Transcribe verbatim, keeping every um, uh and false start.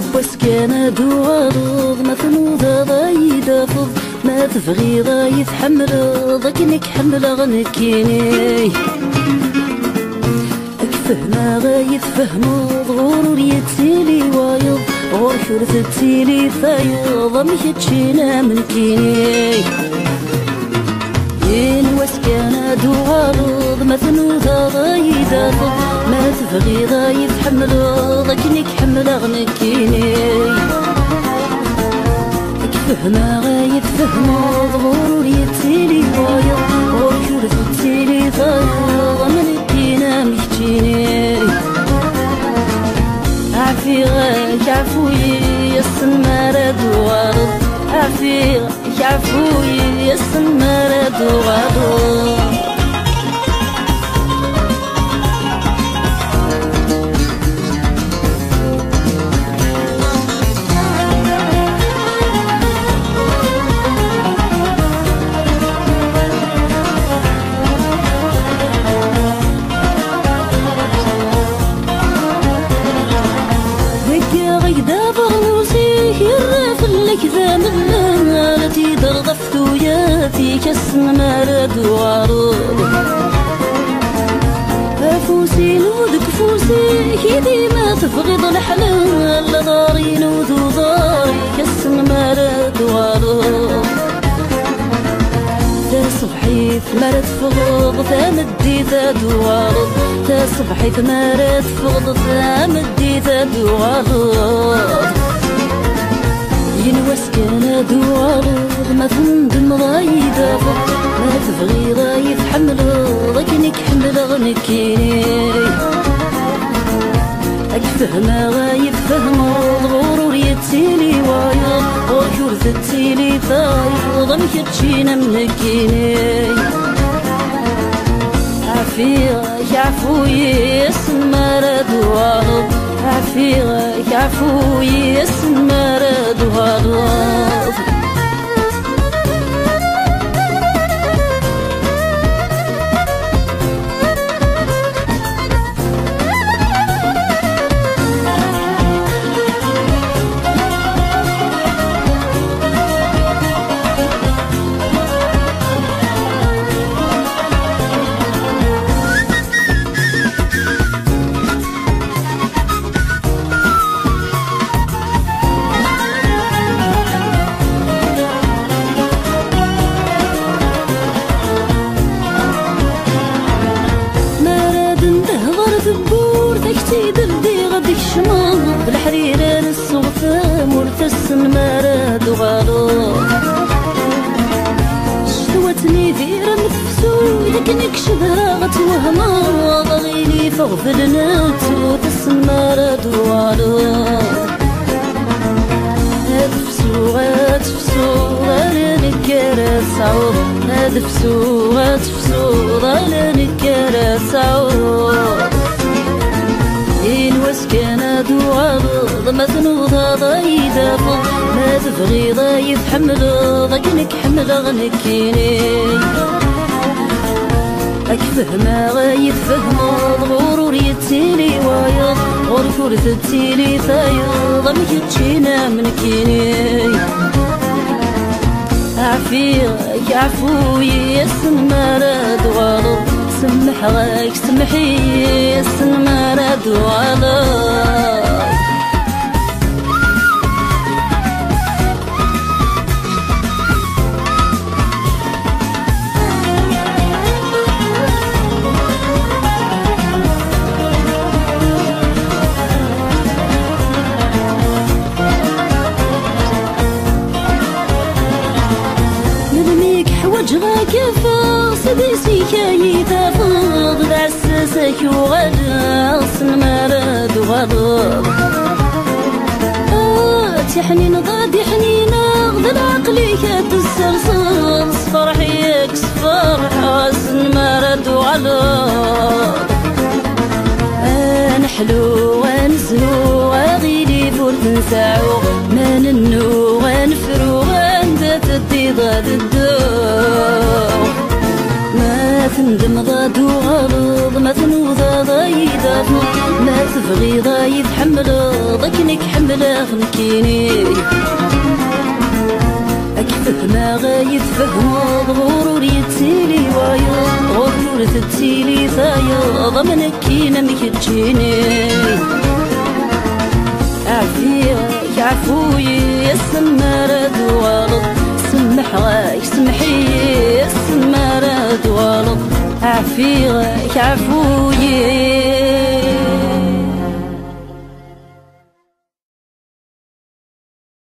يبوس كان دوارض ما تنوض ضايد فض ما تبغي ضايد حمل ضكنك حمل غنكيني أكفهنا غايد فهمو غرور يتسيلي وايض غور شرث تسيلي فايض ميتشينا من كيني ينوس كان دوارض ما تنوض ضايد فض ما تبغي ضايد حمل ضكنك حمل غنكيني فهنا غايد فهمو ضغور يتسيلي وايض غور شرث تسيلي فايض من الدينا ميتشيني عفي غاك عفوي يسن مراد وغارض عفي غاك عفوي يسن مراد وغارض كذا من التي ضرغفت ياتي كسن مرد وعروض فوسي نودك فوسي كيدي ما تفقد الحلال لداري نودو داري كسن مرد وعروض تا صبحي ثمرت فغض تا مدي تا دوارض تا صبحي ثمرت فغض تا مدي تا دوارض ينوس كان دوارض ما تندم ضايد ما تبغي ضايد حمل ضكنك حمل غنكيني أكفهنا غايب فهمو الغرور يتسيلي وايض غرور تتسيلي فايض مكتشينا منكيني عفي غاك عفوي يسن مراد وغارض عفي غاك عفوي يسن مراد وغارض بالحريرة للصوفة مرتسم مراد وغارض شتوتني فيرا متفسو لكنك شبها غتوهما ضغيلي فغفل ناتو تسم مراد وغارض هادفسو غاتفسو غالا نكارا سعود هادفسو غاتفسو غالا نكارا سعود ينوس كان دوارض ما تنوض ضايد فض ما تبغي ضايد حمل ضكنك حمل غنكيني أكفهنا غايد فهمو الغرور يتسيلي وايض غور كورث تسيلي فايض مكتشينا منكيني عفي غاك عفوي يسن مراد وغارض سمح غاك سمحي يسن مراد وغارض سديسي كاي تفض العساسك وغرس المراد وغضب تحنين ضاد حنينة غد عقلي كتسرسل صفر حيك صفر حاس المراد وغضب نحلو ونزهو وغيلي فورت نساعو ما ننو ونفرو وانت تدي ضاد الدو تندم ضاد وغرض ما تنوض ضايد ما تبغي ضايد حمل ضكنك حمله غنكيني أكفهما غايد فهمض غرور يتسيلي وايض غرور تتسيلي ثايض ضمنك كينا مكتشيني عفيك عفوي يا السمارة والط سمح غايك سمحي يا السمارة والط عفيك عفوي